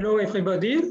Hello, everybody.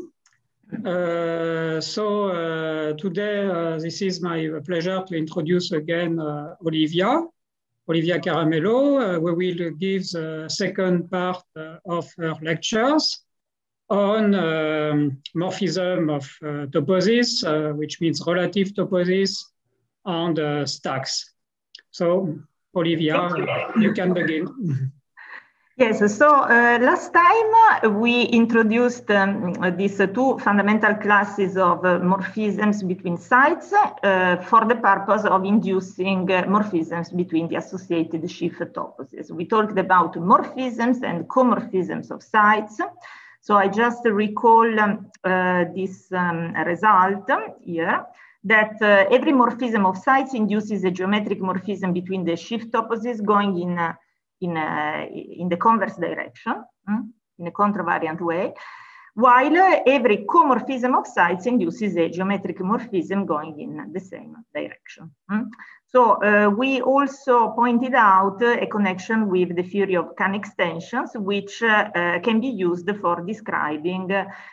Today, this is my pleasure to introduce again Olivia Caramello. We will give the second part of her lectures on morphism of toposes, which means relative toposes, and stacks. So, Olivia, you can begin. Yes, so last time we introduced these two fundamental classes of morphisms between sites for the purpose of inducing morphisms between the associated sheaf toposes. We talked about morphisms and comorphisms of sites. So I just recall this result here, that every morphism of sites induces a geometric morphism between the sheaf toposes going in the converse direction, in a contravariant way, while every comorphism of sites induces a geometric morphism going in the same direction. So we also pointed out a connection with the theory of Kahn extensions, which can be used for describing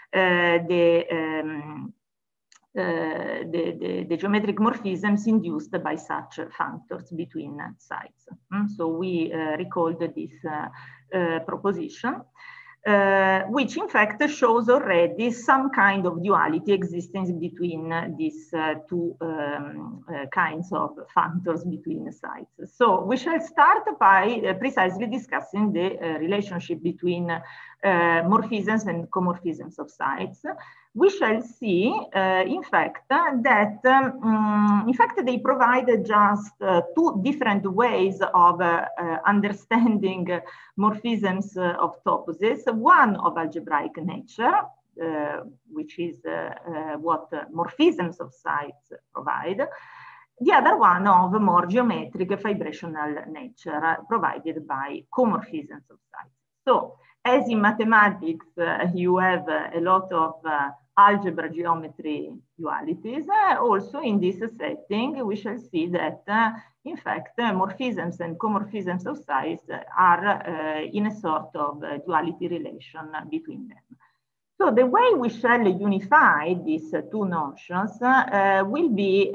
the geometric morphisms induced by such functors between sites. So we recalled this proposition, which in fact shows already some kind of duality existing between these two kinds of functors between sites. So we shall start by precisely discussing the relationship between morphisms and comorphisms of sites. We shall see, in fact, that they provide just two different ways of understanding morphisms of toposes. One of algebraic nature, which is what morphisms of sites provide. The other one of more geometric vibrational nature provided by comorphisms of sites. So, as in mathematics, you have a lot of algebra geometry dualities. Also in this setting, we shall see that, in fact, morphisms and comorphisms of sites are in a sort of duality relation between them. So the way we shall unify these two notions will be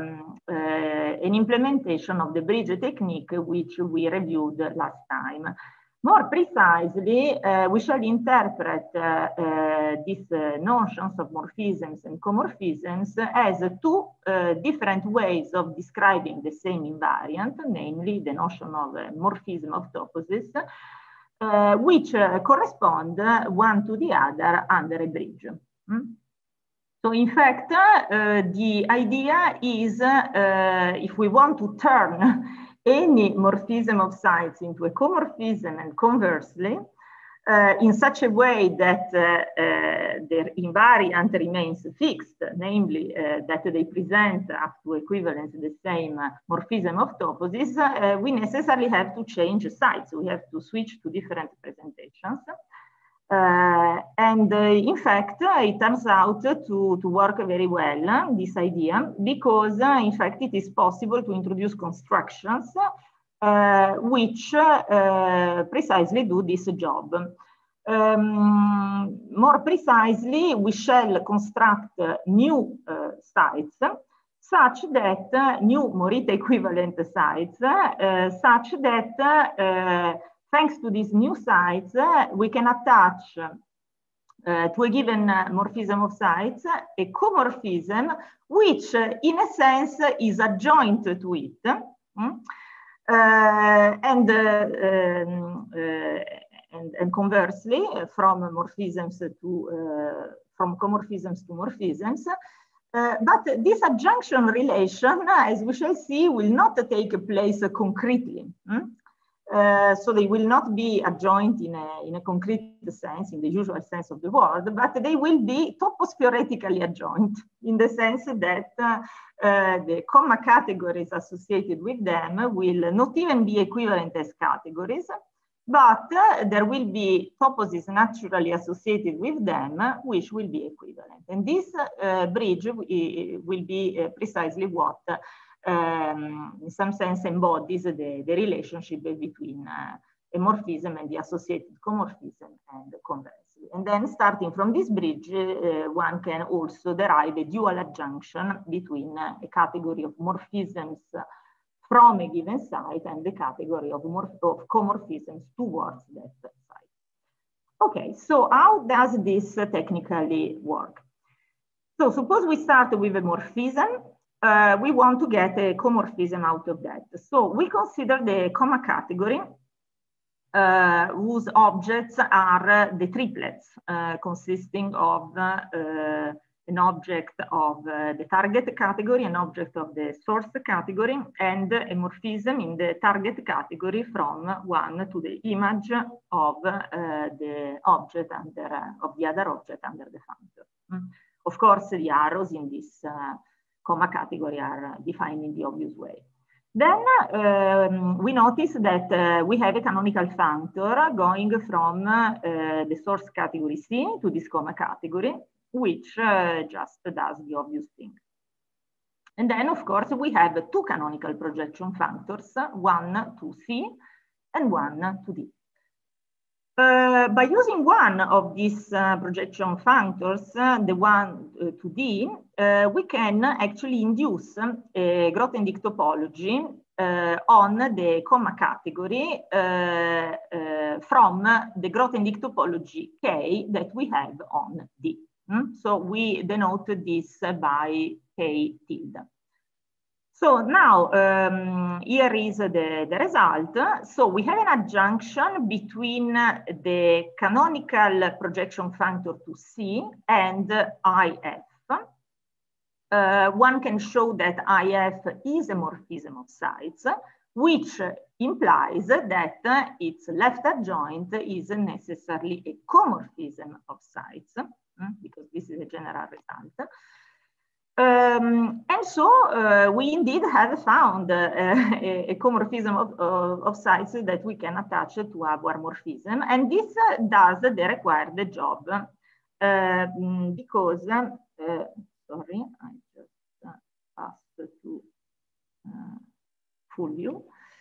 an implementation of the bridge technique, which we reviewed last time. More precisely, we shall interpret these notions of morphisms and comorphisms as two different ways of describing the same invariant, namely the notion of morphism of toposes, which correspond one to the other under a bridge. So in fact, the idea is if we want to turn any morphism of sites into a comorphism and conversely, in such a way that their invariant remains fixed, namely that they present up to equivalence the same morphism of toposes, we necessarily have to change sites. We have to switch to different presentations. In fact, it turns out to work very well, this idea, because in fact it is possible to introduce constructions which precisely do this job. More precisely, we shall construct new sites such that, new Morita equivalent sites, such that thanks to these new sites, we can attach to a given morphism of sites a comorphism which in a sense is adjoint to it. And conversely, from morphisms to from comorphisms to morphisms. But this adjunction relation, as we shall see, will not take place concretely. So they will not be adjoint in a concrete sense, in the usual sense of the word, but they will be topospheretically adjoint in the sense that the comma categories associated with them will not even be equivalent as categories, but there will be toposes naturally associated with them, which will be equivalent. And this bridge will be precisely what in some sense embodies the relationship between a morphism and the associated comorphism and conversely. And then starting from this bridge, one can also derive a dual adjunction between a category of morphisms from a given site and the category of comorphisms towards that site. Okay, so how does this technically work? So suppose we start with a morphism. We want to get a comorphism out of that. So we consider the comma category whose objects are the triplets consisting of an object of the target category, an object of the source category, and a morphism in the target category from one to the image of the object of the other object under the functor. Of course, the arrows in this comma category are defined in the obvious way. Then we notice that we have a canonical functor going from the source category C to this comma category, which just does the obvious thing. And then, of course, we have two canonical projection functors, one to C and one to D. By using one of these projection functors, the one to D, we can actually induce a Grothendieck topology on the comma category from the Grothendieck topology K that we have on D. So we denote this by K tilde. So now here is the result. So we have an adjunction between the canonical projection functor to C and IF. One can show that IF is a morphism of sites, which implies that its left adjoint is necessarily a comorphism of sites, because this is a general result. And so we indeed have found a comorphism of sites that we can attach to our morphism. And this does the required job because, sorry, I just passed to full view.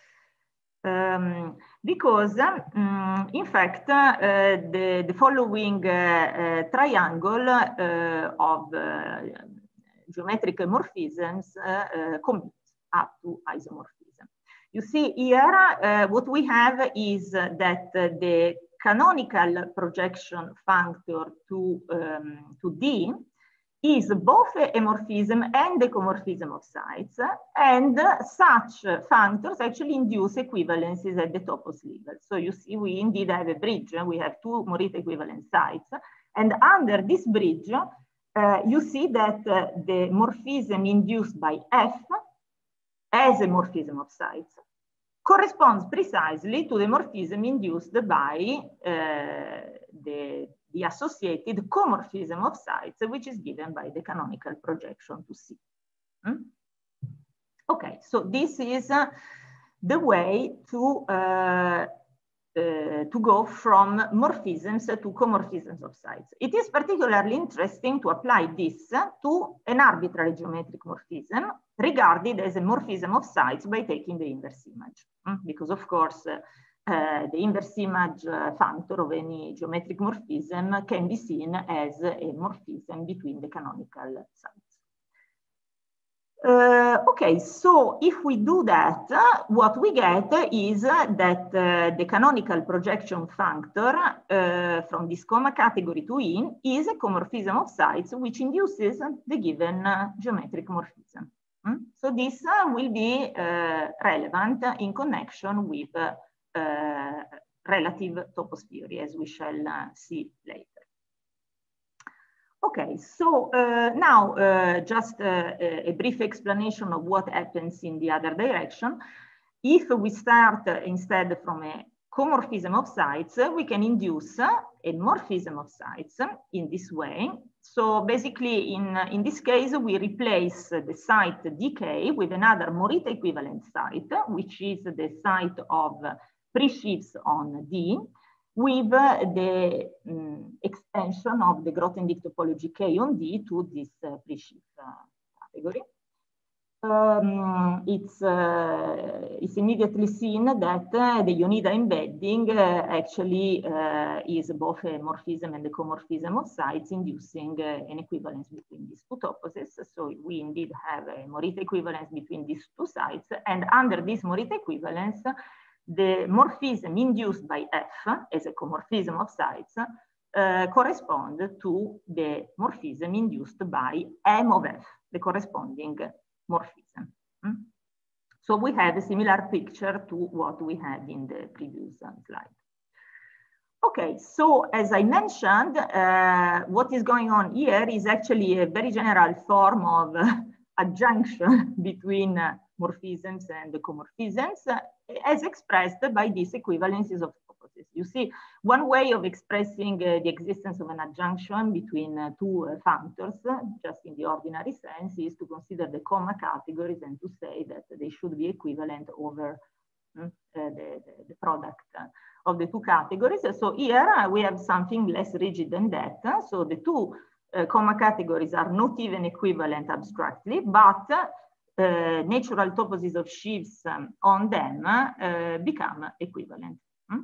Because in fact, the following triangle of geometric morphisms commits up to isomorphism. You see here, what we have is that the canonical projection functor to D is both a morphism and a comorphism of sites, and such functors actually induce equivalences at the topos level. So you see, we indeed have a bridge. We have two Morita equivalent sites, and under this bridge, you see that the morphism induced by F as a morphism of sites corresponds precisely to the morphism induced by the associated comorphism of sites, which is given by the canonical projection to C. Okay, so this is the way to go from morphisms to comorphisms of sites. It is particularly interesting to apply this to an arbitrary geometric morphism regarded as a morphism of sites by taking the inverse image. Because of course, the inverse image functor of any geometric morphism can be seen as a morphism between the canonical sites. Okay, so if we do that, what we get is that the canonical projection functor from this comma category to E is a comorphism of sites which induces the given geometric morphism. So this will be relevant in connection with relative topos theory, as we shall see later. Okay, so now just a brief explanation of what happens in the other direction. If we start instead from a comorphism of sites, we can induce a morphism of sites in this way. So basically, in this case, we replace the site DK with another Morita equivalent site, which is the site of presheaves on D, with the extension of the Grothendieck topology K on D to this presheaf category. it's immediately seen that the Yoneda embedding actually is both a morphism and a comorphism of sites, inducing an equivalence between these two toposes. So we indeed have a Morita equivalence between these two sites, and under this Morita equivalence, the morphism induced by F as a comorphism of sites correspond to the morphism induced by M of F, the corresponding morphism. So we have a similar picture to what we had in the previous slide. Okay, so as I mentioned, what is going on here is actually a very general form of adjunction between morphisms and comorphisms as expressed by these equivalences of toposes. You see, one way of expressing the existence of an adjunction between two functors, just in the ordinary sense, is to consider the comma categories and to say that they should be equivalent over the product of the two categories. So here we have something less rigid than that. So the two comma categories are not even equivalent abstractly, but natural toposes of sheaves on them become equivalent.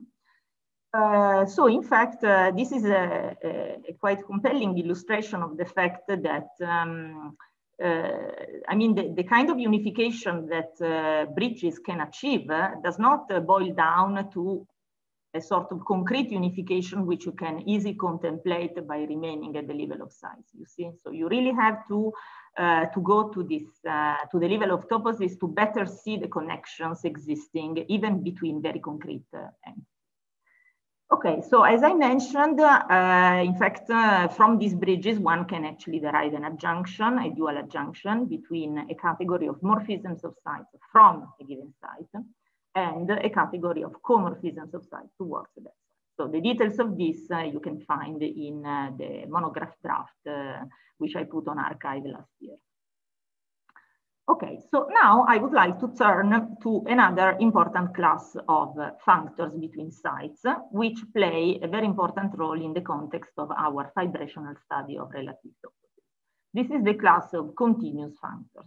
So in fact, this is a quite compelling illustration of the fact that, I mean, the kind of unification that bridges can achieve does not boil down to a sort of concrete unification which you can easily contemplate by remaining at the level of size, you see. So you really have to go to this, to the level of toposes to better see the connections existing even between very concrete entities. Okay, so as I mentioned, in fact, from these bridges, one can actually derive an adjunction, a dual adjunction between a category of morphisms of sites from a given site and a category of comorphisms of sites towards that site. So the details of this you can find in the monograph draft, which I put on arXiv last year. Okay, so now I would like to turn to another important class of functors between sites, which play a very important role in the context of our vibrational study of relative toposes. This is the class of continuous functors.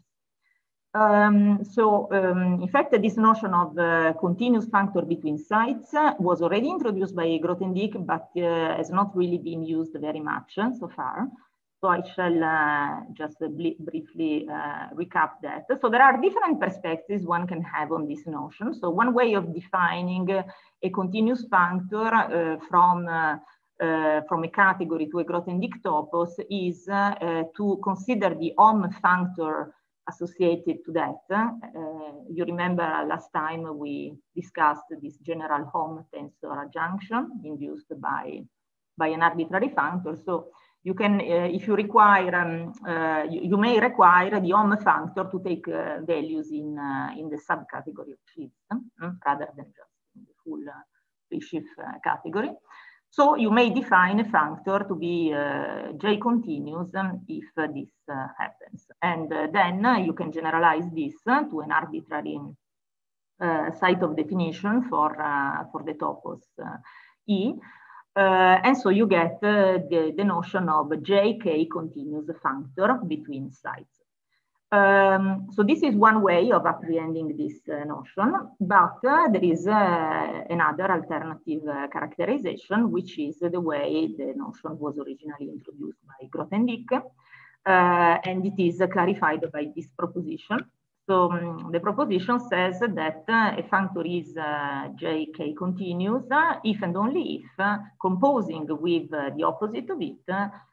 In fact, this notion of continuous functor between sites was already introduced by Grothendieck, but has not really been used very much so far. So I shall just briefly recap that. So there are different perspectives one can have on this notion. So one way of defining a continuous functor from a category to a Grothendieck topos is to consider the Ohm functor associated to that. You remember last time we discussed this general Ohm tensor adjunction induced by an arbitrary functor. So you can, if you require, you may require the Ohm functor to take values in the subcategory of sheaves rather than just in the full sheaf category. So you may define a functor to be J continuous if this happens. And then you can generalize this to an arbitrary site of definition for the topos E. And so you get the notion of JK continuous functor between sites. So this is one way of apprehending this notion, but there is another alternative characterization, which is the way the notion was originally introduced by Grothendieck, and it is clarified by this proposition. So the proposition says that a functor is JK continuous if and only if composing with the opposite of it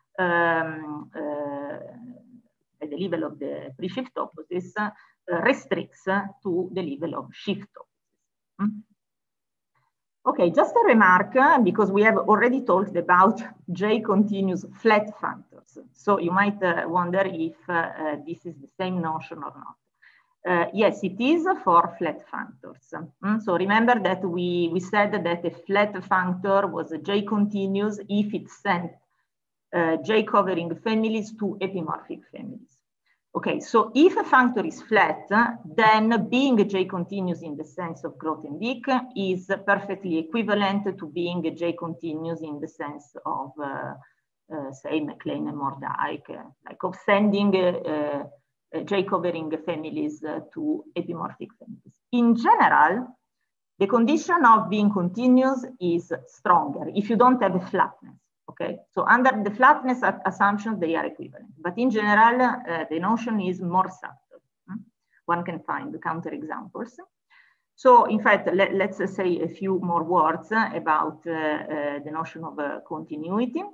at the level of the pre-sheaf toposes restricts to the level of sheaf toposes. Okay, just a remark, because we have already talked about J continuous flat functors. So you might wonder if this is the same notion or not. Yes, it is for flat functors. So remember that we said that a flat functor was a J continuous if it sent J covering families to epimorphic families. Okay, so if a functor is flat, then being a J continuous in the sense of Grothendieck is perfectly equivalent to being a J continuous in the sense of, say, MacLane and Mordyke, like of sending J-covering families to epimorphic families. In general, the condition of being continuous is stronger if you don't have a flatness. Okay, so under the flatness assumption, they are equivalent. But in general, the notion is more subtle. One can find the counterexamples. So in fact, let's say a few more words about the notion of continuity.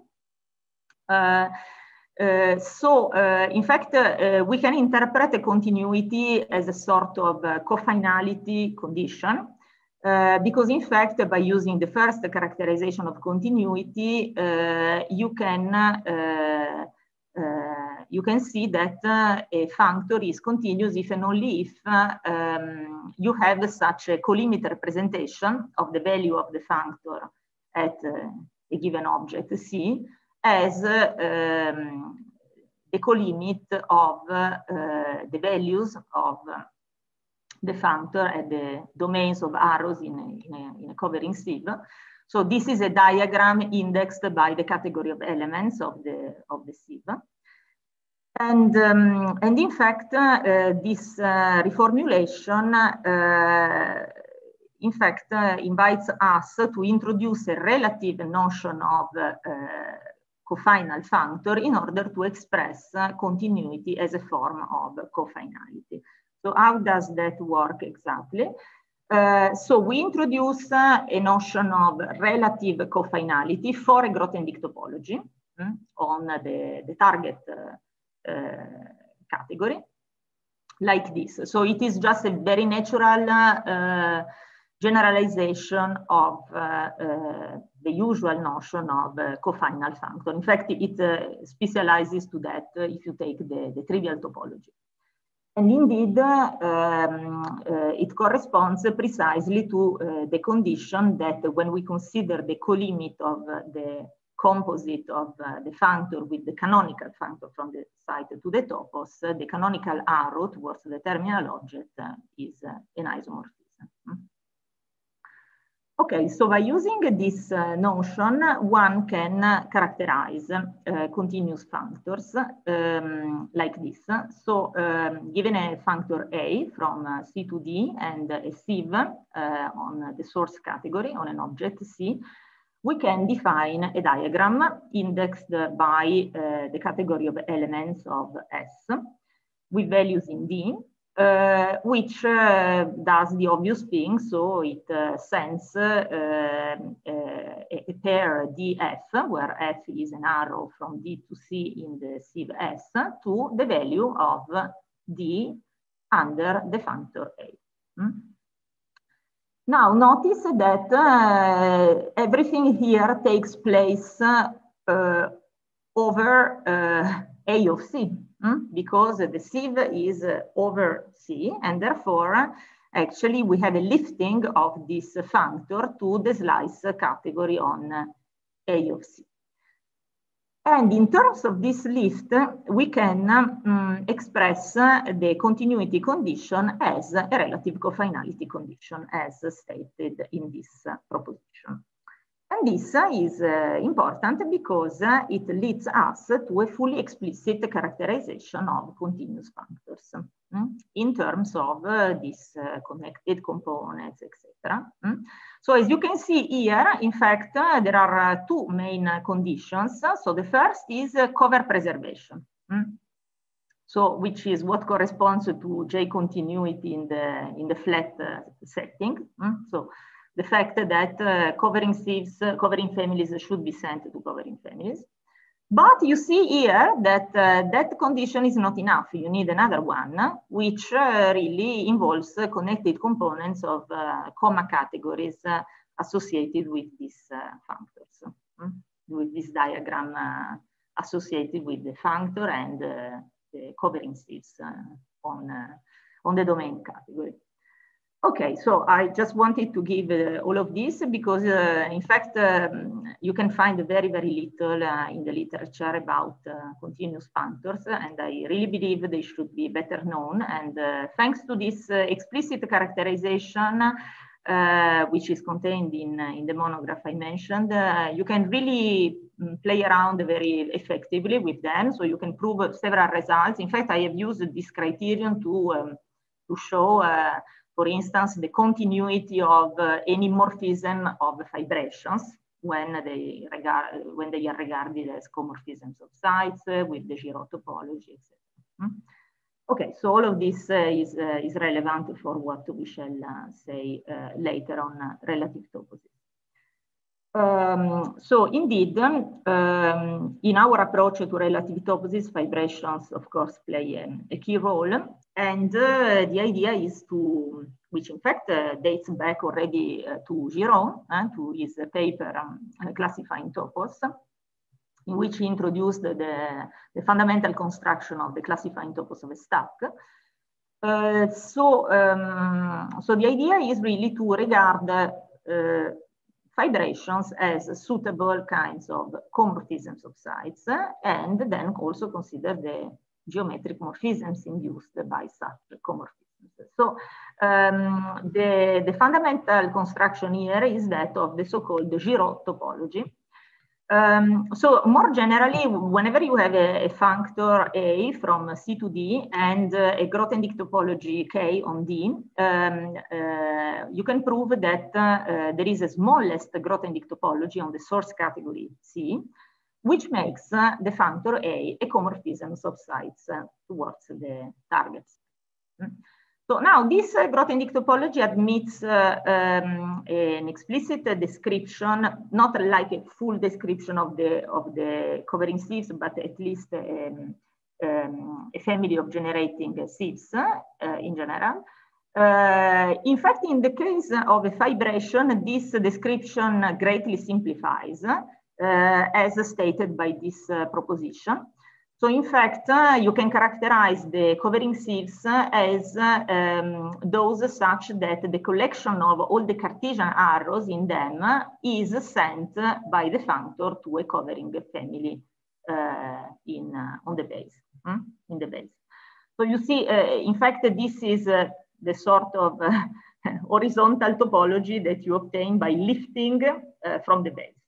In fact, we can interpret a continuity as a sort of cofinality condition. Because in fact, by using the first characterization of continuity, you can see that a functor is continuous if and only if you have such a colimit representation of the value of the functor at a given object C as the colimit of the values of the functor at the domains of arrows in a covering sieve. So this is a diagram indexed by the category of elements of the sieve. And in fact, this reformulation, in fact, invites us to introduce a relative notion of cofinal functor in order to express continuity as a form of cofinality. So how does that work exactly? So we introduce a notion of relative cofinality for a Grothendieck topology on the target category, like this. So it is just a very natural generalization of the usual notion of cofinal functor. In fact, it specializes to that if you take the trivial topology. And indeed, it corresponds precisely to the condition that when we consider the colimit of the composite of the functor with the canonical functor from the site to the topos, the canonical arrow towards the terminal object is an isomorphism. Okay, so by using this notion, one can characterize continuous functors like this. So given a functor A from C to D and a sieve on the source category on an object C, we can define a diagram indexed by the category of elements of S with values in D, which does the obvious thing. So it sends a pair DF, where F is an arrow from D to C in the sieve S, to the value of D under the functor A. Now notice that everything here takes place over A of C. Because the sieve is over C, and therefore, actually, we have a lifting of this functor to the slice category on A of C. And in terms of this lift, we can express the continuity condition as a relative cofinality condition, as stated in this proposition. And this is important because it leads us to a fully explicit characterization of continuous functors in terms of these connected components, etc. So as you can see here, in fact, there are two main conditions. So the first is cover preservation. So which is what corresponds to J continuity in the flat setting. So the fact that covering sieves, covering families should be sent to covering families. But you see here that that condition is not enough. You need another one, which really involves connected components of comma categories associated with these functors, with this diagram associated with the functor and the covering sieves on the domain category. Okay, so I just wanted to give all of this because, in fact, you can find very, very little in the literature about continuous functors, and I really believe they should be better known. And thanks to this explicit characterization, which is contained in the monograph I mentioned, you can really play around very effectively with them. So you can prove several results. In fact, I have used this criterion to show, for instance, the continuity of any morphism of fibrations when they are regarded as comorphisms of sites with the Giraud topology, etc. Okay, so all of this is relevant for what we shall say later on relative toposes. So indeed, in our approach to relative toposes, fibrations, of course, play a key role. And the idea is to, which in fact dates back already to Giraud, to his paper classifying topos, in which he introduced the fundamental construction of the classifying topos of a stack. So the idea is really to regard fibrations as suitable kinds of comorphisms of sites, and then also consider the geometric morphisms induced by such comorphisms. So the fundamental construction here is that of the so-called Giraud topology. So more generally, whenever you have a functor A from C to D and a Grothendieck topology K on D, you can prove that there is a smallest Grothendieck topology on the source category C, which makes the functor A comorphism of sites towards the targets. So now this Grothendieck topology admits an explicit description, not like a full description of the covering sieves, but at least a family of generating sieves in general. In fact, in the case of a fibration, this description greatly simplifies, as stated by this proposition. So in fact, you can characterize the covering sieves as those such that the collection of all the Cartesian arrows in them is sent by the functor to a covering family on the base, in the base. So you see, in fact, this is the sort of horizontal topology that you obtain by lifting from the base.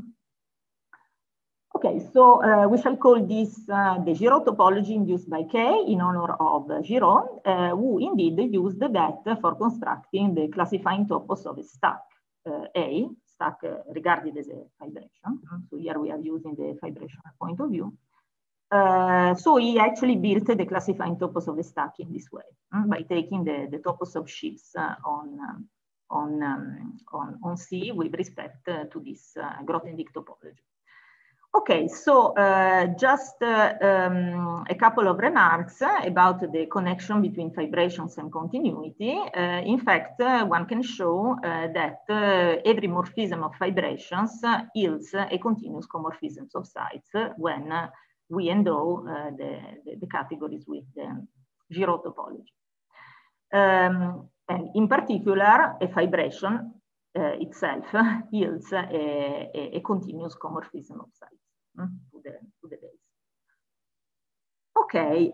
Okay, so we shall call this the Giraud topology induced by K in honor of Giraud, who indeed used that for constructing the classifying topos of a stack A, stack regarded as a fibration. So here we are using the fibration point of view. So he actually built the classifying topos of a stack in this way, by taking the topos of sheaves on C with respect to this Grothendieck topology. Okay, so just a couple of remarks about the connection between fibrations and continuity. In fact, one can show that every morphism of fibrations yields a continuous comorphism of sites when we endow the categories with the Giraud topology. And in particular, a fibration itself yields a continuous comorphism of sites to the base. Okay,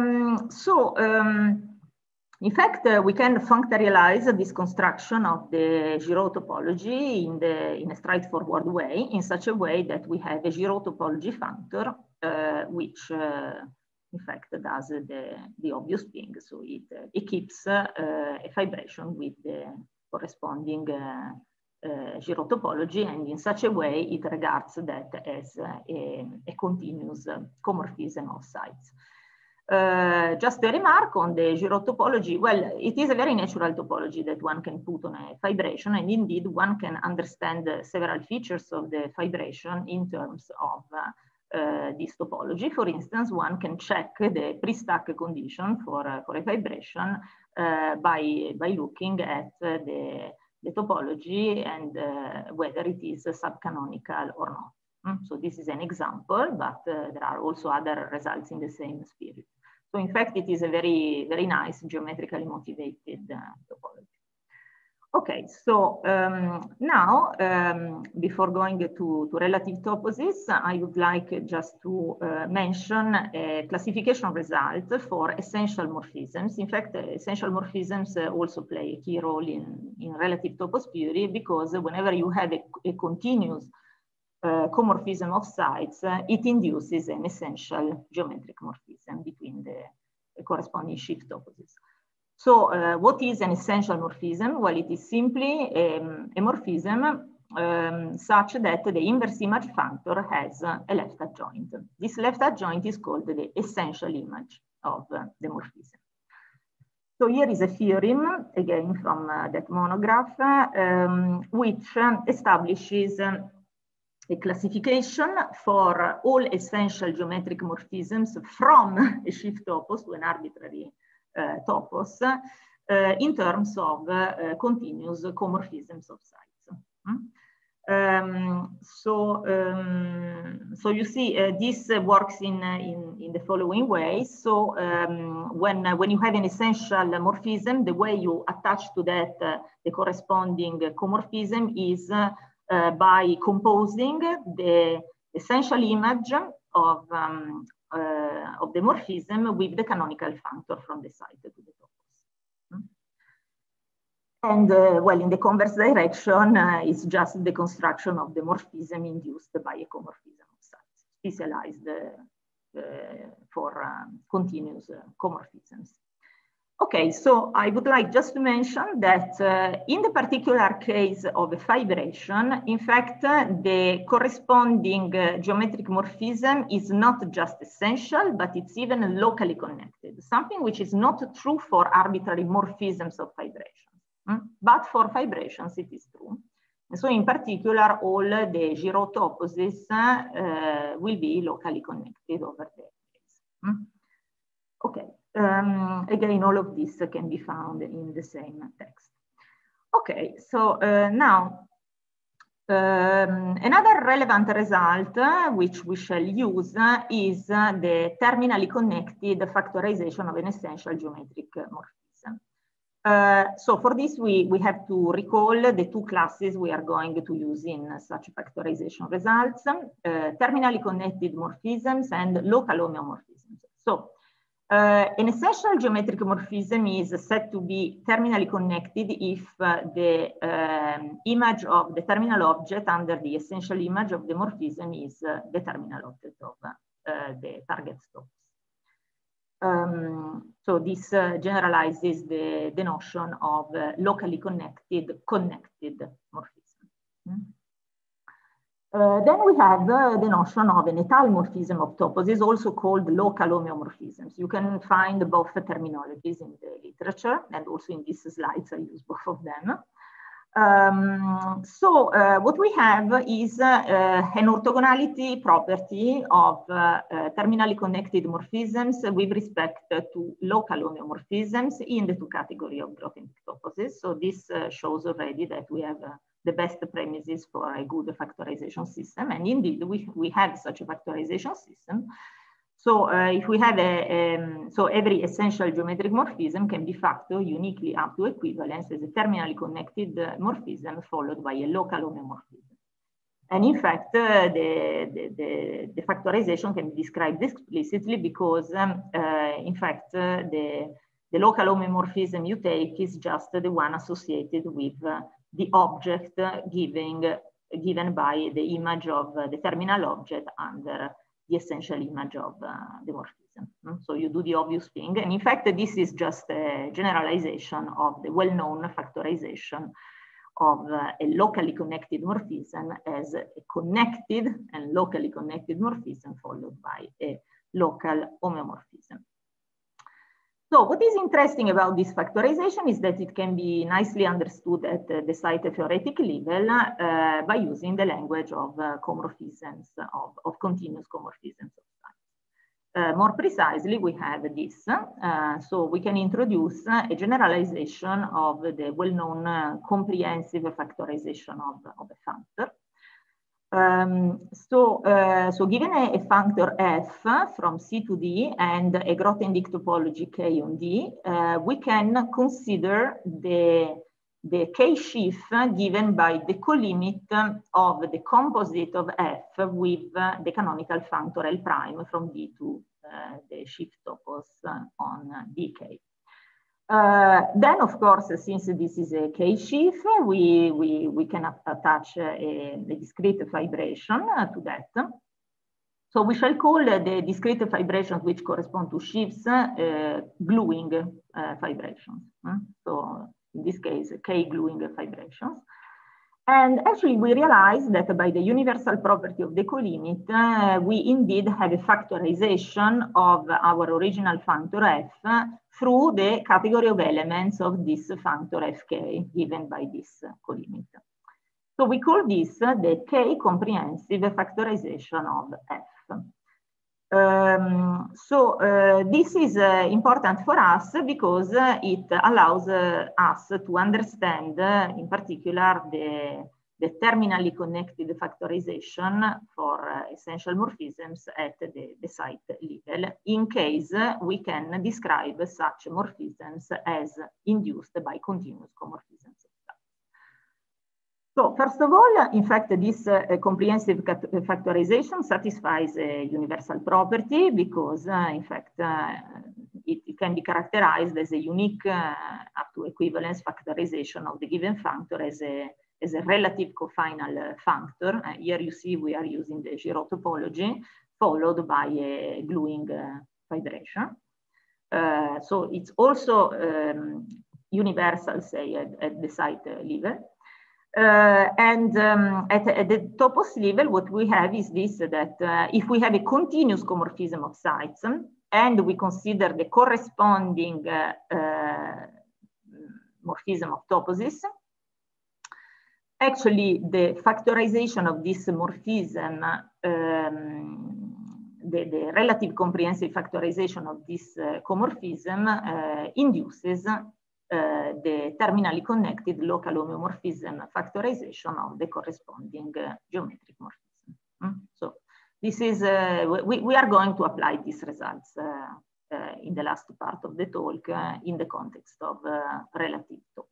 in fact, we can functorialize this construction of the Giraud topology in a straightforward way, in such a way that we have a Giraud topology functor, which in fact does the obvious thing. So it keeps a fibration with the corresponding Giraud topology, and in such a way it regards that as a continuous comorphism of sites. Just a remark on the Giraud topology. Well, it is a very natural topology that one can put on a fibration, and indeed one can understand several features of the fibration in terms of this topology. For instance, one can check the pre-stack condition for a fibration by looking at the topology and whether it is subcanonical or not. So this is an example, but there are also other results in the same spirit. So in fact, it is a very, very nice geometrically motivated topology. Okay, so now, before going to relative toposes, I would like just to mention a classification result for essential morphisms. In fact, essential morphisms also play a key role in relative topos theory, because whenever you have a continuous comorphism of sites, it induces an essential geometric morphism between the corresponding shift toposes. So what is an essential morphism? Well, it is simply a morphism such that the inverse image functor has a left adjoint. This left adjoint is called the essential image of the morphism. So here is a theorem, again from that monograph, which establishes a classification for all essential geometric morphisms from a shift topos to an arbitrary topos in terms of continuous comorphisms of sites. So you see, this works in the following way. So when you have an essential morphism, the way you attach to that the corresponding comorphism is by composing the essential image of the morphism with the canonical functor from the site to the topos. And well, in the converse direction, it's just the construction of the morphism induced by a comorphism of sites, specialized for continuous comorphisms. Okay, so I would like just to mention that in the particular case of a fibration, in fact, the corresponding geometric morphism is not just essential, but it's even locally connected, something which is not true for arbitrary morphisms of fibrations. But for fibrations, it is true. And so in particular, all the Giraud toposes will be locally connected over there. Okay. Again, all of this can be found in the same text. Okay, so now another relevant result which we shall use is the terminally connected factorization of an essential geometric morphism. So for this, we have to recall the two classes we are going to use in such factorization results, terminally connected morphisms and local homeomorphisms. So an essential geometric morphism is said to be terminally connected if the image of the terminal object under the essential image of the morphism is the terminal object of the target topos. So this generalizes the notion of locally connected morphism. Then we have the notion of an étale morphism of toposes, also called local homeomorphisms. You can find both terminologies in the literature, and also in these slides I use both of them. What we have is an orthogonality property of terminally connected morphisms with respect to local homeomorphisms in the two categories of Grothendieck toposes. So this shows already that we have the best premises for a good factorization system. And indeed, we have such a factorization system. So if we have so every essential geometric morphism can be factored uniquely up to equivalence as a terminally connected morphism followed by a local homeomorphism. And in fact, the factorization can be described explicitly because in fact, the local homeomorphism you take is just the one associated with the object given by the image of the terminal object under the essential image of the morphism. So you do the obvious thing. And in fact, this is just a generalization of the well-known factorization of a locally connected morphism as a connected and locally connected morphism followed by a local homeomorphism. So what is interesting about this factorization is that it can be nicely understood at the site-theoretic level by using the language of comorphisms, of continuous comorphisms of sites. More precisely, we have this. So we can introduce a generalization of the well-known comprehensive factorization of a functor. So given a functor f from C to D and a Grothendieck topology K on D, we can consider the the K-sheaf given by the co-limit of the composite of F with the canonical functor L prime from D to the sheaf topos on DK. Then, of course, since this is a K-sheaf, we can attach a discrete fibration to that. So we shall call the discrete fibrations which correspond to sheaves gluing fibrations. So in this case, K-gluing fibrations. And actually, we realized that by the universal property of the colimit, we indeed have a factorization of our original functor F through the category of elements of this functor Fk given by this colimit. So we call this the K-comprehensive factorization of F. This is important for us because it allows us to understand, in particular, the terminally connected factorization for essential morphisms at the site level, in case we can describe such morphisms as induced by continuous comorphisms. So first of all, in fact, this comprehensive factorization satisfies a universal property because, in fact, it can be characterized as a unique up to equivalence factorization of the given functor as a relative cofinal functor. Here you see we are using the Giraud topology followed by a gluing fibration. So it's also universal, say, at the site level. At the topos level, what we have is this, that if we have a continuous comorphism of sites and we consider the corresponding morphism of toposes, actually the factorization of this morphism, the relative comprehensive factorization of this comorphism induces the terminally connected local homeomorphism factorization of the corresponding geometric morphism. So this is, we are going to apply these results in the last part of the talk in the context of relative topos.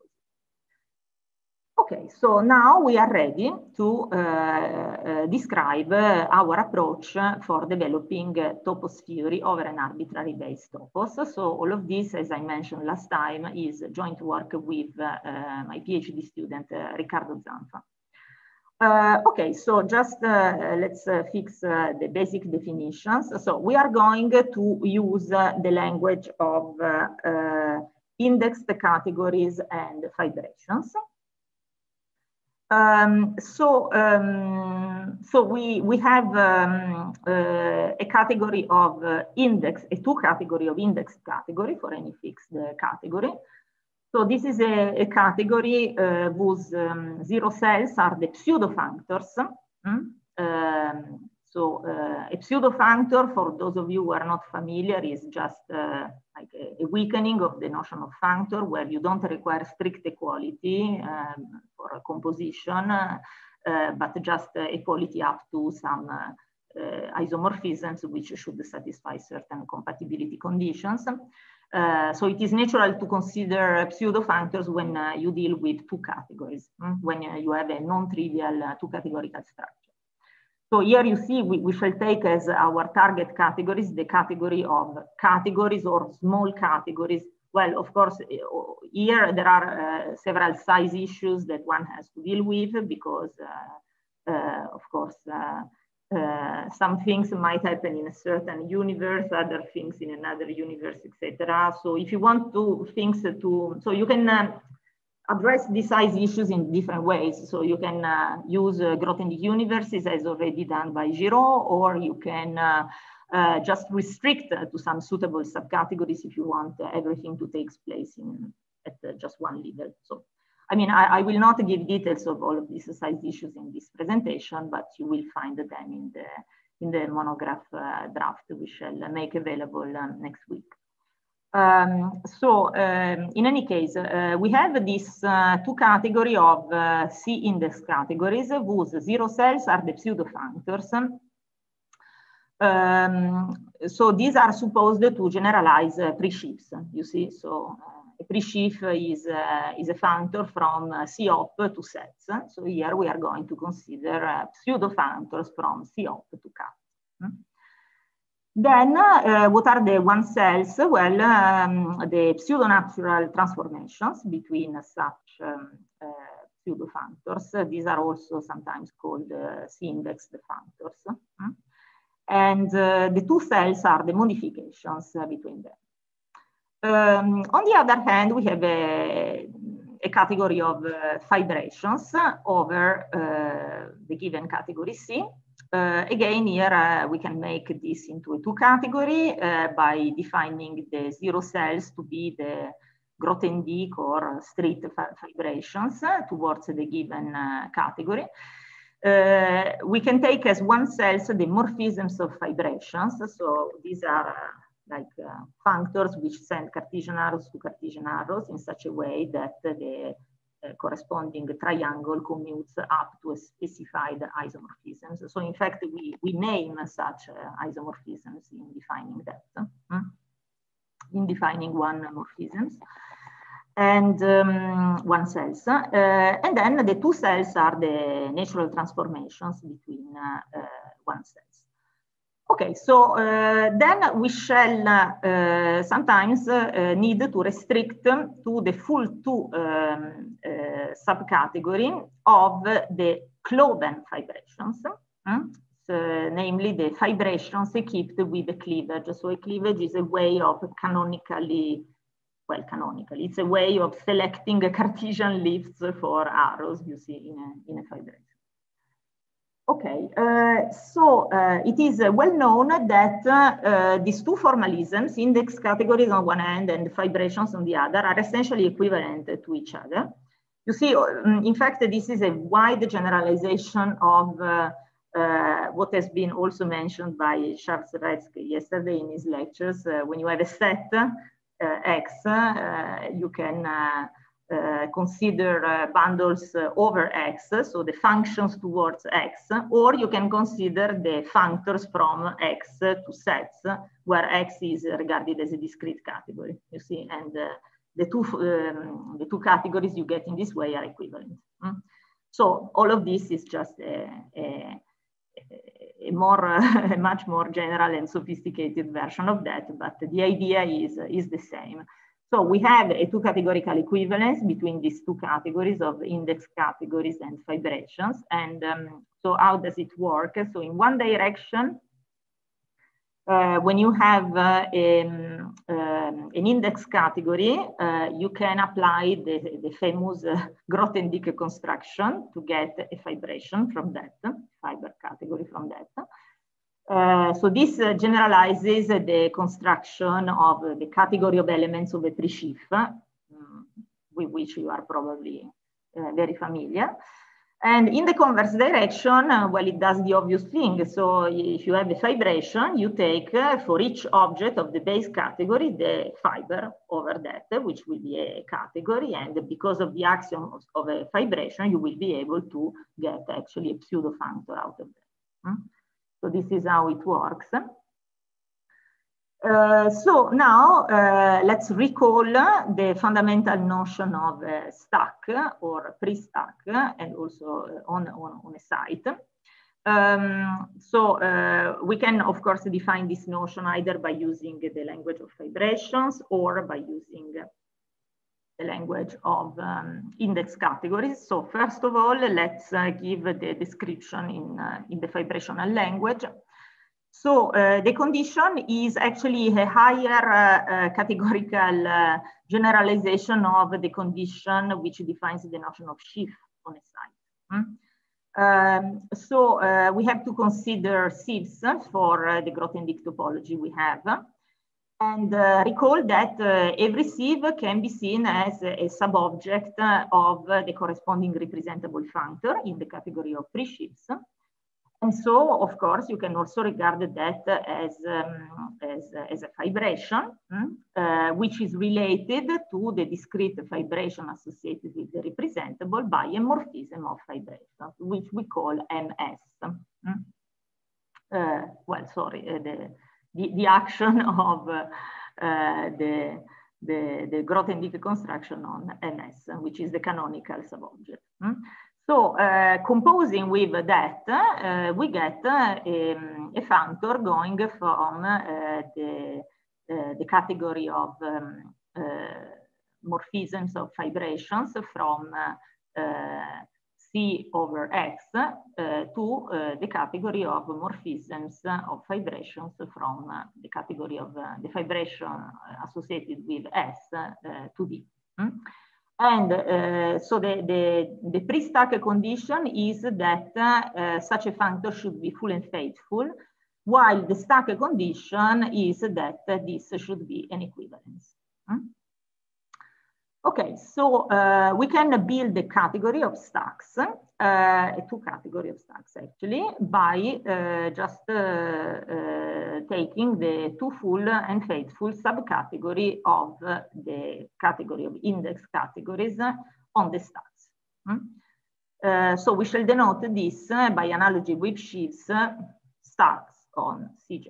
Okay, so now we are ready to describe our approach for developing topos theory over an arbitrary base topos. So all of this, as I mentioned last time, is joint work with my PhD student, Riccardo Zanfa. Okay, so just let's fix the basic definitions. So we are going to use the language of indexed categories and fibrations. So we have a category of index, a two category of indexed category for any fixed category. So this is a category whose zero cells are the pseudo functors. A pseudo functor, for those of you who are not familiar, is just like a weakening of the notion of functor, where you don't require strict equality for a composition, but just equality up to some isomorphisms which should satisfy certain compatibility conditions. So it is natural to consider pseudo functors when you deal with two categories, when you have a non-trivial two-categorical structure. So here you see we shall take as our target categories the category of categories or small categories. Well, of course, here there are several size issues that one has to deal with because, of course, some things might happen in a certain universe, other things in another universe, etc. So if you want to things to, so you can address the size issues in different ways. So you can use Grothendieck universes as already done by Giraud, or you can just restrict to some suitable subcategories if you want everything to take place at just one level. So, I mean, I will not give details of all of these size issues in this presentation, but you will find them in the monograph draft we shall make available next week. In any case, we have this two category of C index categories whose zero cells are the pseudo functors. So these are supposed to generalize pre-sheaves, you see. So a pre-sheaf is a functor from COP to sets. So here we are going to consider pseudo-functors from COP to CAT. Then, what are the one cells? Well, the pseudo-natural transformations between such pseudo-functors. These are also sometimes called C-indexed functors. And the two cells are the modifications between them. On the other hand, we have a category of fibrations over the given category C. Again, here we can make this into a two category by defining the 0 cells to be the Grothendieck or street fibrations towards the given category. We can take as one cells the morphisms of fibrations. So these are like functors which send Cartesian arrows to Cartesian arrows in such a way that the corresponding triangle commutes up to a specified isomorphisms. So in fact, we name such isomorphisms in defining that, in defining one morphisms and one cells. And then the two cells are the natural transformations between one cells. Okay, so then we shall sometimes need to restrict to the full two subcategory of the Kloven fibrations, namely the fibrations equipped with a cleavage. So a cleavage is a way of canonically, it's a way of selecting Cartesian lifts for arrows you see in a fibration. Okay, so it is well known that these two formalisms, index categories on one hand and fibrations on the other, are essentially equivalent to each other. You see, in fact, this is a wide generalization of what has been also mentioned by Charles Retzke yesterday in his lectures. When you have a set X, you can consider bundles over X, so the functions towards X, or you can consider the functors from X to sets, where X is regarded as a discrete category, you see, and the two categories you get in this way are equivalent. So all of this is just a much more general and sophisticated version of that, but the idea is the same. So we have a two categorical equivalence between these two categories of index categories and fibrations. And so how does it work? So in one direction, when you have an index category, you can apply the famous Grothendieck construction to get a fibration from that, fiber category from that. So this generalizes the construction of the category of elements of a pre-sheaf, with which you are probably very familiar. And in the converse direction, well, it does the obvious thing. So if you have a fibration, you take for each object of the base category, the fiber over that, which will be a category. And because of the axiom of a fibration, you will be able to get actually a pseudo functor out of that. So this is how it works. So now let's recall the fundamental notion of stack or pre-stack and also on a site. So we can, of course, define this notion either by using the language of fibrations or by using the language of index categories. So first of all, let's give the description in the fibrational language. So the condition is actually a higher categorical generalization of the condition which defines the notion of sheaf on a site. So we have to consider sieves for the Grothendieck topology we have. And recall that every sieve can be seen as a sub-object of the corresponding representable functor in the category of pre-sheaves. And so, of course, you can also regard that as a fibration, which is related to the discrete fibration associated with the representable by a morphism of fibration, which we call MS. Well, sorry, the action of the the Grothendieck construction on MS, which is the canonical subobject. So composing with that, we get a functor going from the category of morphisms of fibrations from C over X to the category of morphisms of fibrations from the category of the fibration associated with S to D. And so the pre-stack condition is that such a functor should be full and faithful, while the stack condition is that this should be an equivalence. Okay, so we can build a category of stacks, two categories of stacks actually, by just taking the two full and faithful subcategory of the category of index categories on the stacks. So we shall denote this by analogy with sheaves stacks on CJ.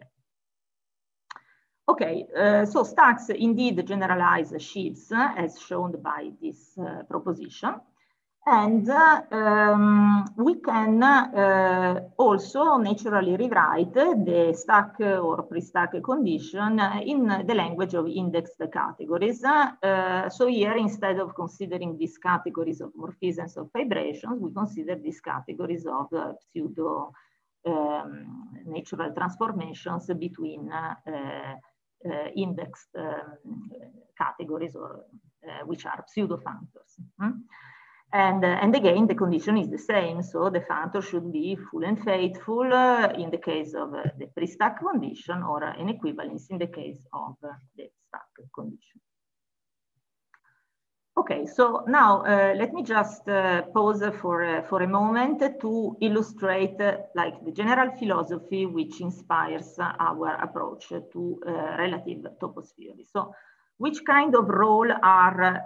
Okay, so stacks indeed generalize sheaves as shown by this proposition. And we can also naturally rewrite the stack or pre-stack condition in the language of indexed categories. So here, instead of considering these categories of morphisms of fibrations, we consider these categories of pseudo natural transformations between indexed categories or which are pseudo functors. And again, the condition is the same. So the functor should be full and faithful in the case of the pre-stack condition, or an equivalence in the case of the stack condition. Okay, so now let me just pause for a moment to illustrate like the general philosophy which inspires our approach to relative toposphere. So which kind of role are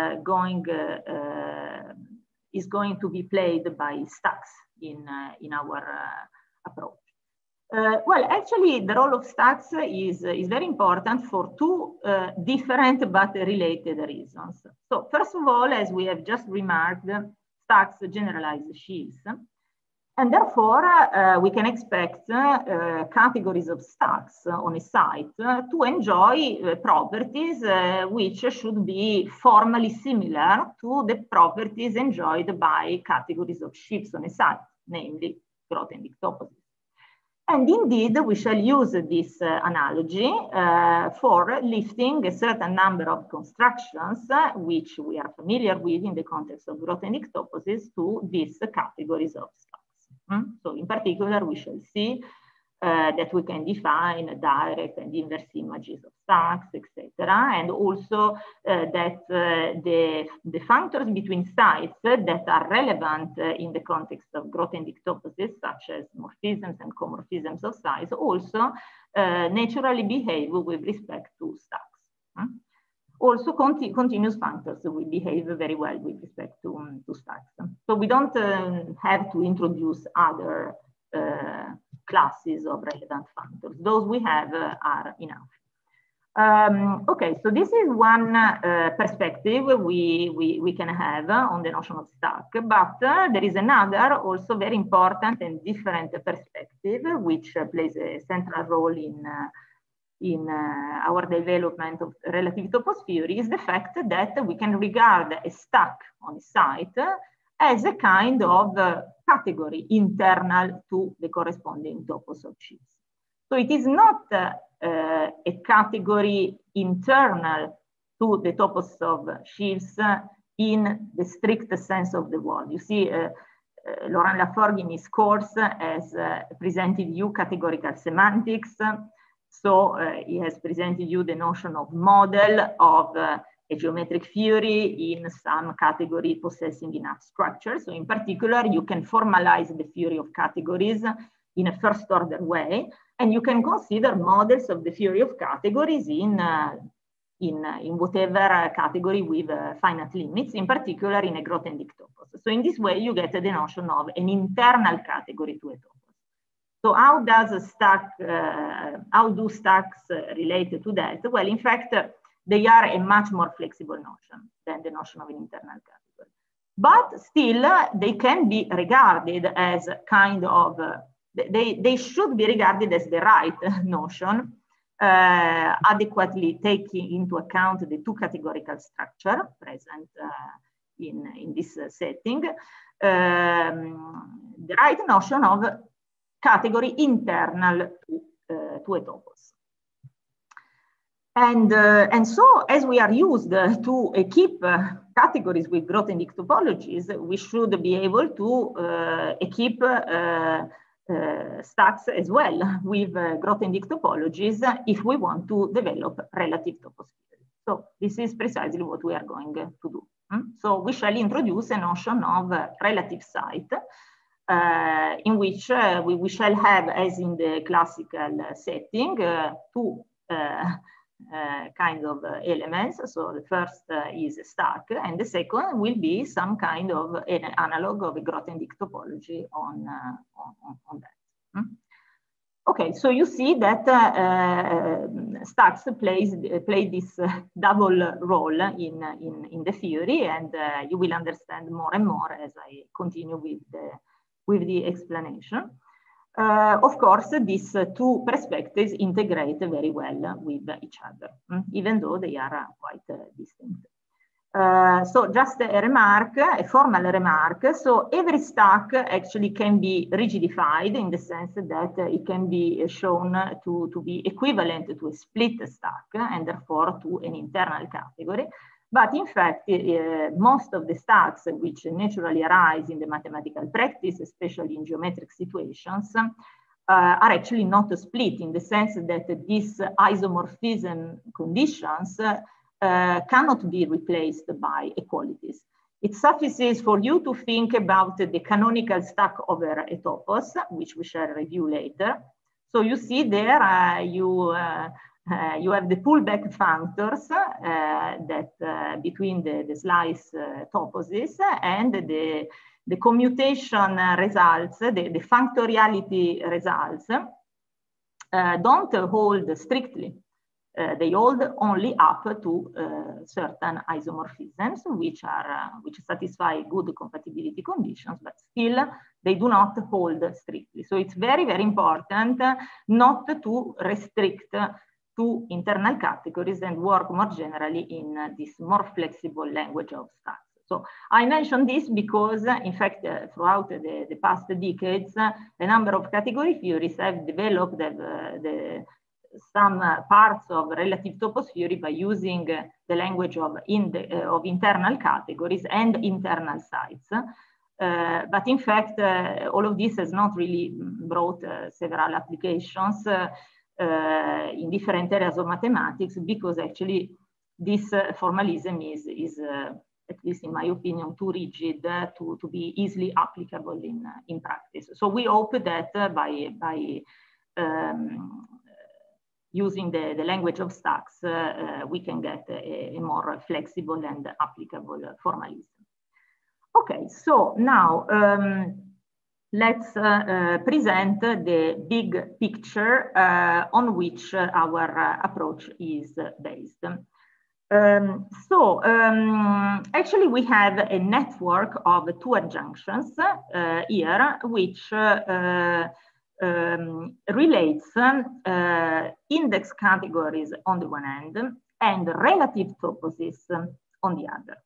is going to be played by stacks in our approach? Well, actually, the role of stacks is very important for two different but related reasons. So first of all, as we have just remarked, stacks generalize sheaves. And therefore, we can expect categories of stacks on a site to enjoy properties which should be formally similar to the properties enjoyed by categories of sheaves on a site, namely Grothendieck toposes. And indeed, we shall use this analogy for lifting a certain number of constructions, which we are familiar with in the context of Grothendieck toposes, to these categories of stacks. So in particular, we shall see that we can define direct and inverse images of stacks, etc. And also that the functors between sites that are relevant in the context of Grothendieck toposes, such as morphisms and comorphisms of size, also naturally behave with respect to stacks. Also, continuous functors will behave very well with respect to stacks. So we don't have to introduce other classes of relevant functors. Those we have are enough. Okay, so this is one perspective we can have on the notion of stack, but there is another also very important and different perspective which plays a central role in our development of relative toposphere, is the fact that we can regard a stack on a site as a kind of category internal to the corresponding topos of sheaves. So it is not a category internal to the topos of sheaves in the strict sense of the word. You see, Laurent Laforgue in his course has presented you categorical semantics. So he has presented you the notion of model of a geometric theory in some category possessing enough structure. So in particular, you can formalize the theory of categories in a first order way, and you can consider models of the theory of categories in whatever category with finite limits, in particular in a Grothendieck topos. So in this way, you get the notion of an internal category to a topos. So how does a stack, how do stacks relate to that? Well, in fact, they are a much more flexible notion than the notion of an internal category. But still, they can be regarded as kind of, they should be regarded as the right notion, adequately taking into account the two categorical structure present in this setting, the right notion of category internal to a topos. And so, as we are used to keep categories with Grothendieck topologies, we should be able to keep stacks as well with Grothendieck topologies if we want to develop relative topos theory. So this is precisely what we are going to do. So we shall introduce a notion of relative site in which we shall have, as in the classical setting, two kind of elements. So the first is a stack, and the second will be some kind of an analog of a Grothendieck topology on that. Okay, so you see that stacks play this double role in the theory, and you will understand more and more as I continue with the explanation. Of course, these two perspectives integrate very well with each other, even though they are quite distinct. So just a remark, a formal remark. So every stack actually can be rigidified in the sense that it can be shown to be equivalent to a split stack and therefore to an internal category. But in fact, most of the stacks which naturally arise in the mathematical practice, especially in geometric situations, are actually not split in the sense that these isomorphism conditions cannot be replaced by equalities. It suffices for you to think about the canonical stack over a topos, which we shall review later. So you see there, you have the pullback functors that between the slice toposes and the commutation results, the functoriality results don't hold strictly. They hold only up to certain isomorphisms, which satisfy good compatibility conditions, but still they do not hold strictly. So it's very, very important not to restrict to internal categories and work more generally in this more flexible language of stacks. So I mention this because, in fact, throughout the past decades, a number of category theories have developed some parts of relative topos theory by using the language of internal categories and internal sites. But in fact, all of this has not really brought several applications in different areas of mathematics, because actually this formalism is at least in my opinion, too rigid to be easily applicable in practice. So we hope that by using the language of stacks, we can get a more flexible and applicable formalism. Okay, so now let's present the big picture on which our approach is based. Actually, we have a network of two adjunctions here, which relates index categories on the one hand and relative toposes on the other.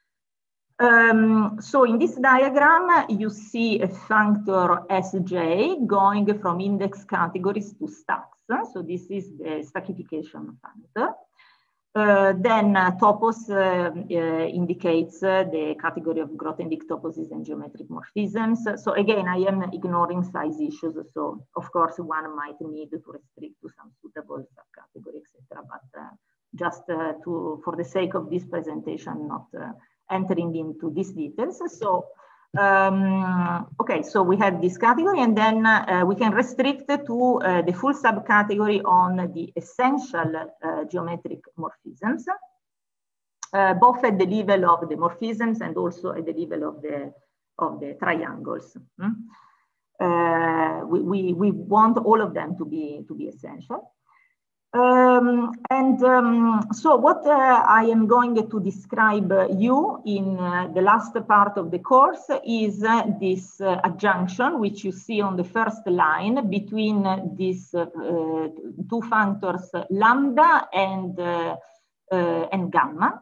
So in this diagram, you see a functor Sj going from index categories to stacks. So this is the stackification functor. Then topos indicates the category of Grothendieck toposes and geometric morphisms. So again, I am ignoring size issues. So of course, one might need to restrict to some suitable subcategory, etc. But just for the sake of this presentation, not entering into these details. So okay, so we have this category, and then we can restrict to the full subcategory on the essential geometric morphisms, both at the level of the morphisms and also at the level of the triangles. We want all of them to be essential. So what I am going to describe you in the last part of the course is this adjunction, which you see on the first line between these two functors lambda and gamma.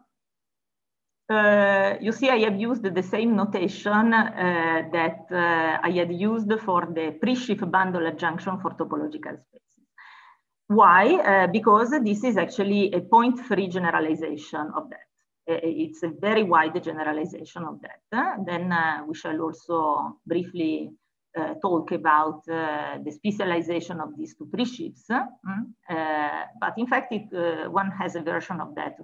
You see I have used the same notation that I had used for the pre-Schiff bundle adjunction for topological spaces. Why? Because this is actually a point-free generalization of that. It's a very wide generalization of that. Then we shall also briefly talk about the specialization of these two pre-Schiffs. But in fact, one has a version of that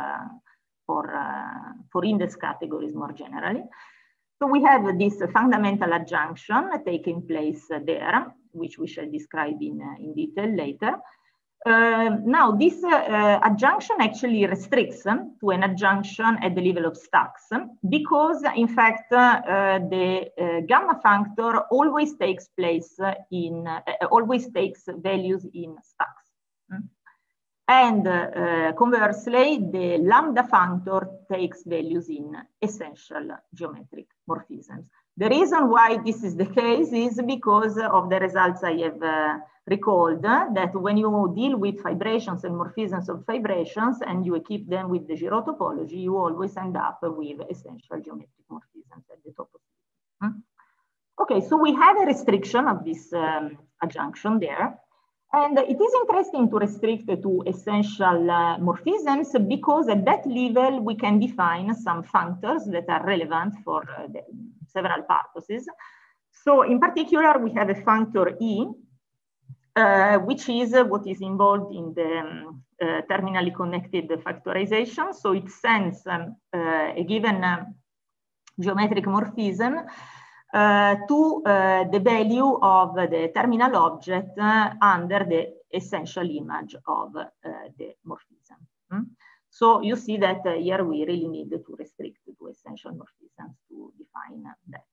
for index categories more generally. So we have this fundamental adjunction taking place there, which we shall describe in detail later. Now, this adjunction actually restricts to an adjunction at the level of stacks because, in fact, the gamma functor always takes place in, always takes values in stacks. And conversely, the lambda functor takes values in essential geometric morphisms. The reason why this is the case is because of the results I have recalled, that when you deal with fibrations and morphisms of fibrations and you equip them with the Giraud topology, you always end up with essential geometric morphisms at the top of it. Okay, so we have a restriction of this adjunction there. And it is interesting to restrict to essential morphisms because at that level we can define some functors that are relevant for several purposes. So in particular, we have a functor E, which is what is involved in the terminally connected factorization. So it sends a given geometric morphism to the value of the terminal object under the essential image of the morphism. So you see that here we really need to restrict to essential morphisms to define that.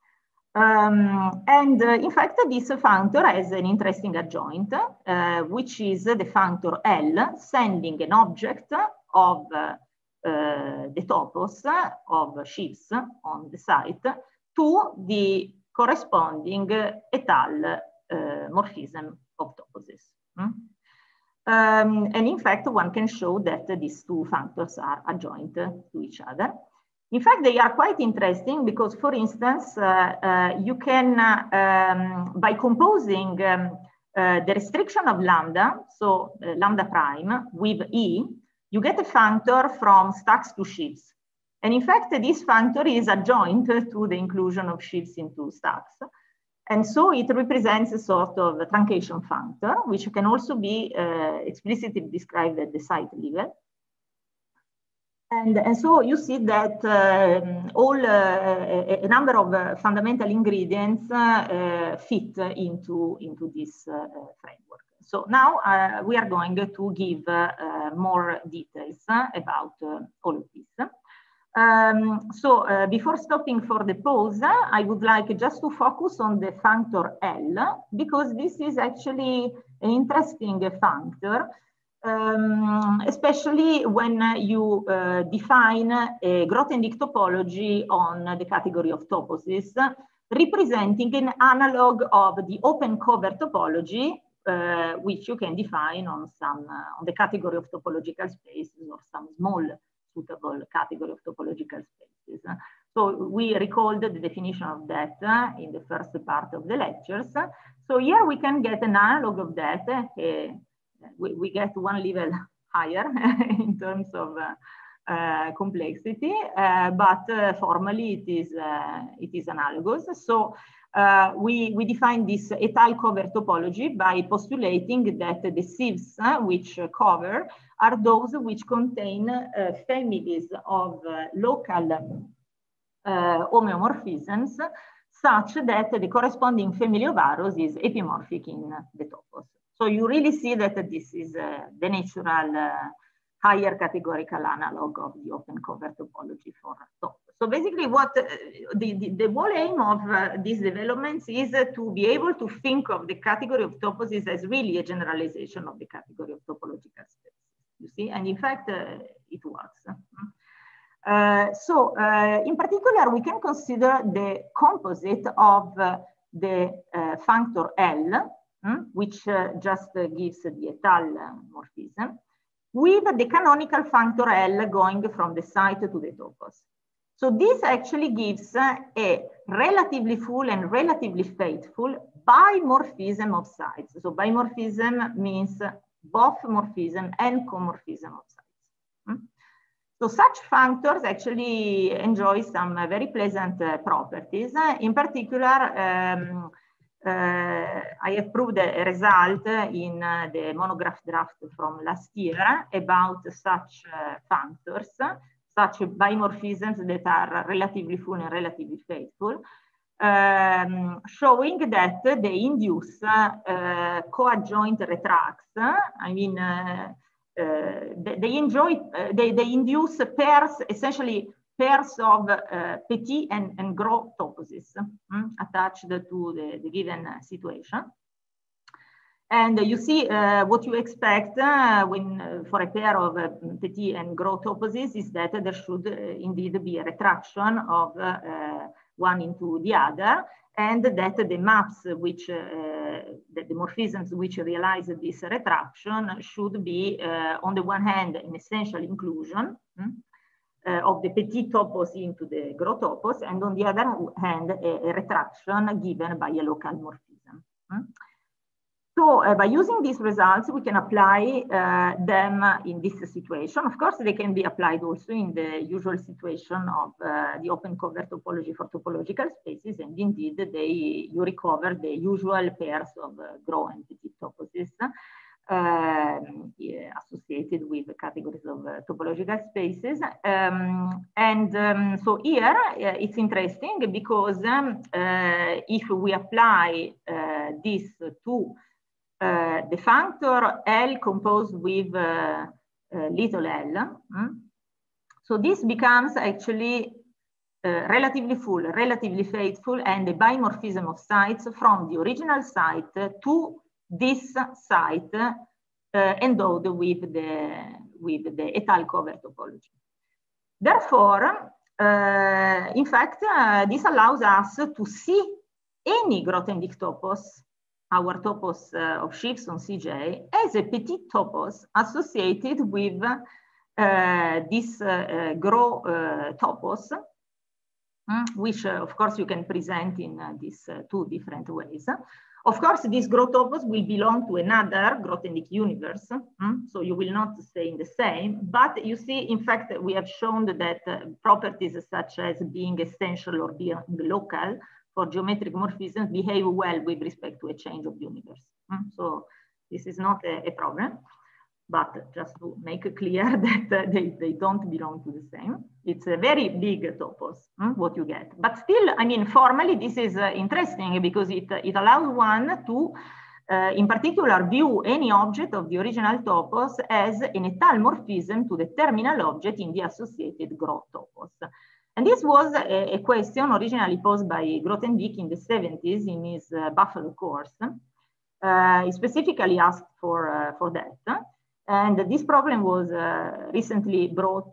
In fact, this functor has an interesting adjoint, which is the functor L, sending an object of the topos of sheaves on the site to the corresponding étale morphism of toposes. And in fact, one can show that these two functors are adjoint to each other. In fact, they are quite interesting because, for instance, you can, by composing the restriction of lambda, so lambda prime with E, you get a functor from stacks to sheaves. And in fact, this functor is adjoint to the inclusion of sheaves into stacks. And so it represents a sort of a truncation functor, which can also be explicitly described at the site level. And so you see that a number of fundamental ingredients fit into this framework. So now we are going to give more details about all of this. Before stopping for the pause, I would like just to focus on the functor L, because this is actually an interesting functor, especially when you define a Grothendieck topology on the category of toposes, representing an analog of the open cover topology, which you can define on on the category of topological spaces or some small suitable category of topological spaces. So we recalled the definition of that in the first part of the lectures. So here we can get an analog of that. We get one level higher in terms of complexity, but formally it is analogous. So we define this étale cover topology by postulating that the sieves which cover are those which contain families of local homeomorphisms such that the corresponding family of arrows is epimorphic in the topos. So you really see that this is the natural higher categorical analog of the open cover topology for topos. So basically what the whole aim of these developments is to be able to think of the category of toposes as really a generalization of the category of topological space, you see, and in fact it works. In particular, we can consider the composite of the functor L, which just gives the étale morphism, with the canonical functor L going from the site to the topos. So this actually gives a relatively full and relatively faithful bimorphism of sites. So bimorphism means both morphism and comorphism of sites. So such functors actually enjoy some very pleasant properties. In particular, I have proved a result in the monograph draft from last year about such functors, such bimorphisms that are relatively full and relatively faithful, showing that they induce coadjoint retracts. I mean, they induce pairs, essentially pairs of petit and gros toposes attached to the given situation. And you see what you expect when for a pair of petit and gros toposes is that there should indeed be a retraction of one into the other, and that the maps which, the morphisms which realize this retraction should be, on the one hand, an essential inclusion of the petit topos into the gros topos, and on the other hand, a retraction given by a local morphism. So by using these results, we can apply them in this situation. Of course, they can be applied also in the usual situation of the open cover topology for topological spaces, and indeed, you recover the usual pairs of gros and petit toposes associated with the categories of topological spaces. So here, it's interesting because if we apply this to the functor L composed with little l, so this becomes actually relatively full, relatively faithful, and a bimorphism of sites from the original site to this site endowed with the étale cover topology. Therefore, in fact, this allows us to see any Grothendieck topos, our topos of sheaves on CJ, as a petit topos associated with this gros topos, which of course you can present in these two different ways. Of course, this gros topos will belong to another Grothendieck universe, so you will not stay in the same, but you see, in fact, we have shown that properties such as being essential or being local for geometric morphisms behave well with respect to a change of universe. So this is not a problem, but just to make it clear that they don't belong to the same. It's a very big topos, what you get. But still, I mean, formally, this is interesting because it allows one to, in particular, view any object of the original topos as an étale morphism to the terminal object in the associated gros topos. And this was a question originally posed by Grothendieck in the 70s in his Buffalo course. He specifically asked for that. And this problem was recently brought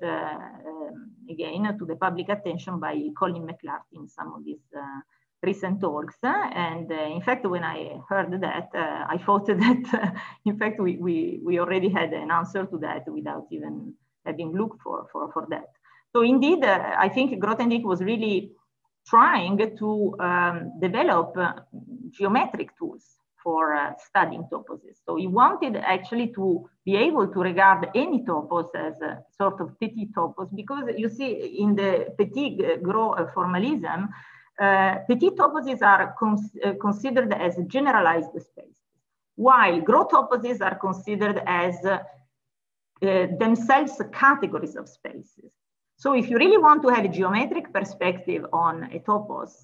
again to the public attention by Colin McClarty in some of these recent talks. And in fact, when I heard that, I thought that, in fact, we already had an answer to that without even having looked for that. So indeed, I think Grothendieck was really trying to develop geometric tools for studying toposes. So he wanted actually to be able to regard any topos as a sort of petit topos, because you see in the petit gros formalism, petit toposes are considered as generalized spaces, while gros toposes are considered as themselves categories of spaces. So if you really want to have a geometric perspective on a topos,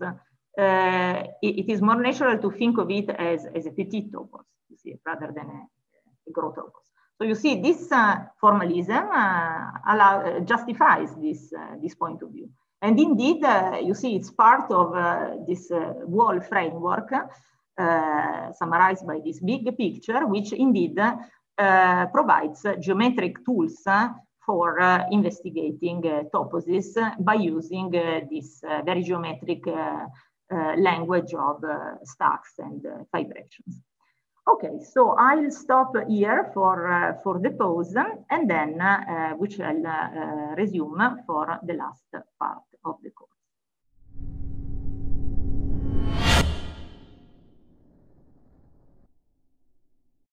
it is more natural to think of it as a petit topos, you see, rather than a gros topos. So you see, this formalism justifies this point of view. And indeed, you see, it's part of this wall framework summarized by this big picture, which indeed provides geometric tools for investigating toposes by using this very geometric language of stacks and fibrations. Okay, so I'll stop here for the pause, and then we shall resume for the last part.